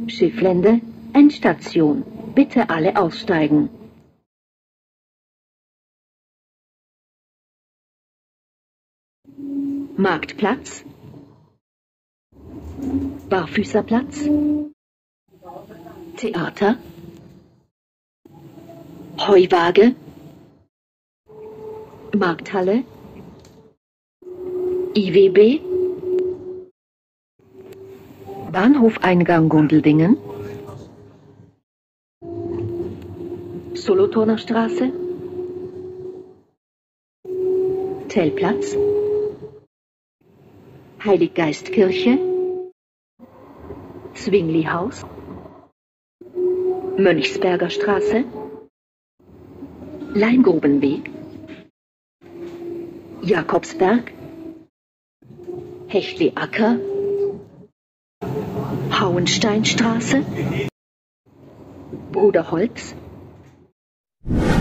Schifflände, Endstation. Bitte alle aussteigen. Marktplatz, Barfüßerplatz, Theater, Heuwaage, Markthalle, IWB, Bahnhofeingang Gundeldingen, Solothurner Straße, Tellplatz, Heiliggeistkirche, Zwinglihaus, Mönchsberger Straße, Leingrubenweg, Jakobsberg, Hechtli-Acker, Hauensteinstraße, Bruderholz,